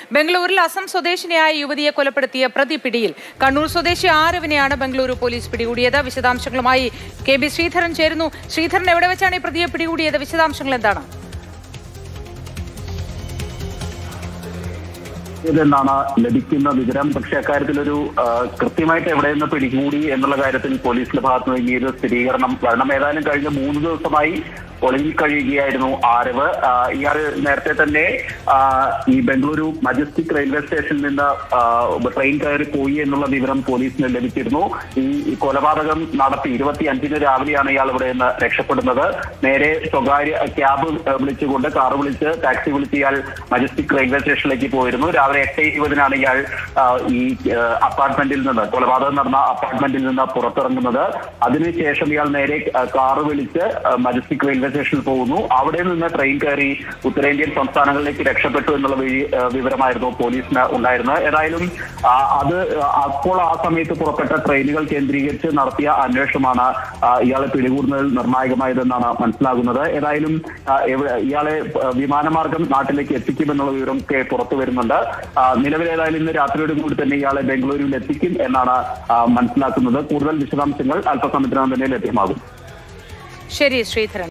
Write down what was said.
ബംഗളൂരിൽ അസം സ്വദേശിനിയായ യുവതിയെ കൊലപ്പെടുത്തിയ പ്രതി പിടിയിൽ. കണ്ണൂർ സ്വദേശി ആരവിനെയാണ് ബംഗളൂരു പോലീസ് പിടികൂടിയത്. വിശദാംശങ്ങളുമായി കെ ബി ശ്രീധരൻ ചേരുന്നു. ശ്രീധരൻ, എവിടെ വെച്ചാണ് ഈ പ്രതിയെ പിടികൂടിയത്? വിശദാംശങ്ങൾ എന്താണ്? എന്നാണ് ലഭിക്കുന്ന വിവരം. പക്ഷേ അക്കാര്യത്തിലൊരു കൃത്യമായിട്ട് എവിടെ നിന്ന് പിടികൂടി എന്നുള്ള കാര്യത്തിൽ പോലീസിന്റെ ഭാഗത്ത് നിന്ന് ഈ ഒരു സ്ഥിരീകരണം വരണം. ഏതായാലും കഴിഞ്ഞ 3 ദിവസമായി ഒളിവിൽ കഴിയുകയായിരുന്നു ആരവ്. ഇയാൾ നേരത്തെ തന്നെ ഈ ബംഗളൂരു മജസ്റ്റിക് റെയിൽവേ സ്റ്റേഷനിൽ നിന്ന് ട്രെയിൻ കയറി പോയി എന്നുള്ള വിവരം പോലീസിന് ലഭിച്ചിരുന്നു. ഈ കൊലപാതകം നടത്തി 25-ന് രാവിലെയാണ് ഇയാൾ ഇവിടെ നിന്ന് രക്ഷപ്പെടുന്നത്. നേരെ സ്വകാര്യ ക്യാബ് വിളിച്ചുകൊണ്ട്, കാറ് വിളിച്ച്, ടാക്സി വിളിച്ച് ഇയാൾ മജസ്റ്റിക് റെയിൽവേ സ്റ്റേഷനിലേക്ക് പോയിരുന്നു. രാവിലെ 8:20-നാണ് ഇയാൾ ഈ അപ്പാർട്ട്മെന്റിൽ നിന്ന്, കൊലപാതകം നടന്ന അപ്പാർട്ട്മെന്റിൽ നിന്ന് പുറത്തിറങ്ങുന്നത്. അതിനുശേഷം ഇയാൾ നേരെ കാറ് വിളിച്ച് മജസ്റ്റിക് റെയിൽവേ സ്റ്റേഷനിൽ പോകുന്നു. അവിടെ നിന്ന് ട്രെയിൻ കയറി ഉത്തരേന്ത്യൻ സംസ്ഥാനങ്ങളിലേക്ക് രക്ഷപ്പെട്ടു എന്നുള്ള വിവരമായിരുന്നു പോലീസിന് ഉണ്ടായിരുന്നത്. ഏതായാലും അപ്പോൾ ആ സമയത്ത് പുറപ്പെട്ട ട്രെയിനുകൾ കേന്ദ്രീകരിച്ച് നടത്തിയ അന്വേഷണമാണ് ഇയാളെ പിടികൂടുന്നതിൽ നിർണായകമായതെന്നാണ് മനസ്സിലാകുന്നത്. ഏതായാലും ഇയാളെ വിമാനമാർഗം നാട്ടിലേക്ക് എത്തിക്കുമെന്നുള്ള വിവരമൊക്കെ പുറത്തു വരുന്നുണ്ട്. നിലവിലേതായാലും ഇന്ന് രാത്രിയോട് കൂടി തന്നെ ഇയാളെ ബംഗളൂരുവിൽ എത്തിക്കും എന്നാണ് മനസ്സിലാക്കുന്നത്. കൂടുതൽ വിശദാംശങ്ങൾ അല്പസമയത്തിനകം തന്നെ ലഭ്യമാകും. ശരി ശ്രീധരൻ.